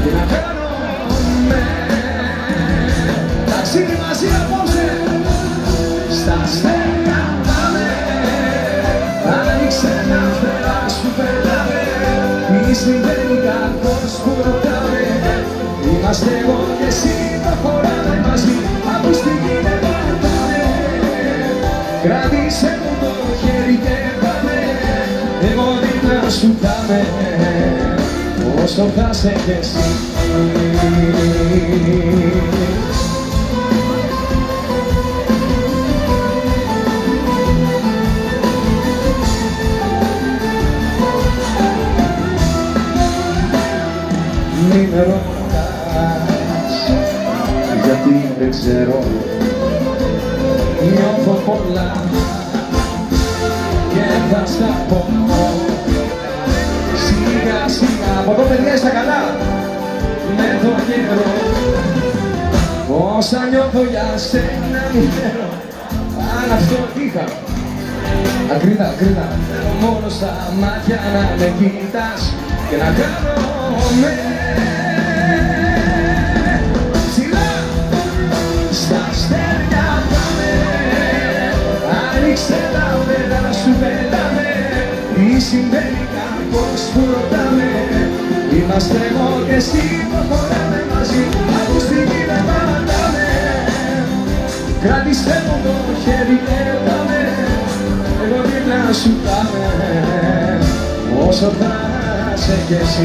τι να κάνουμε. Ταξίδι μαζί απόψε, στα αστέρια πάμε. Άνοιξε να φτεράς που περνάμε. Τι συμβαίνει κακός που ρωτάμε. Είμαστε εγώ και εσύ, προχωράμε μαζί. Από στη γη δεν πατάμε. Κράτησε μου το χέρι και πάμε. Εγώ δίπλα σου θα με, όσο θα σε κι εσύ. Μην με ρωτάς, γιατί δεν ξέρω. Νιώθω πολλά και θα στα πω σιγά σιγά. Από εδώ παιδιά είστε καλά, με το καιρό. Όσα νιώθω για σένα μη θέλω. Αν αυτό είχα ακρίδα, ακρίδα. Θέλω μόνο στα μάτια να με κοιτάς και να κάνομαι ψηλά στα αστέρια πάμε. Άνοιξε τα φτερά σου πετάμε. Τι συμβαίνει κακός που ρωτάμε. Είμαστε εγώ και εσύ, προχωράμε μαζί. Από στη γη δεν πατάμε. Κράτησε μου το χέρι και πάμε. Εγώ δίπλα σου πάμε, όσο θα σε κι εσύ.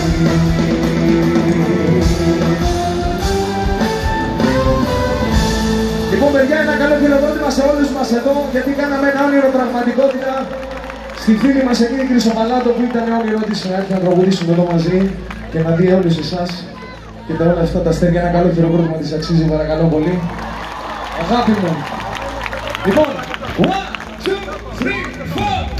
Λοιπόν παιδιά, ένα καλό χειροκρότημα σε όλους μας εδώ, γιατί κάναμε ένα όνειρο πραγματικότητα στη φίλη μας εκεί, την Χρυσοπαλάτο, που ήταν όνειρό της να έρθει να τραγουδήσουμε εδώ μαζί και να δει όλους εσάς και τα όλα αυτά τα αστέρια. Ένα καλό χειροκρότημα της αξίζει, παρακαλώ πολύ. Αγάπη μου. Λοιπόν, 1, 2, 3, 4.